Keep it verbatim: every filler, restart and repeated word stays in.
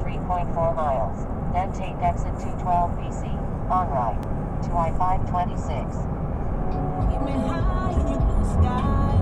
three point four miles, then take exit two twelve B C, on right, to I five twenty-six. Keep me high in your blue sky.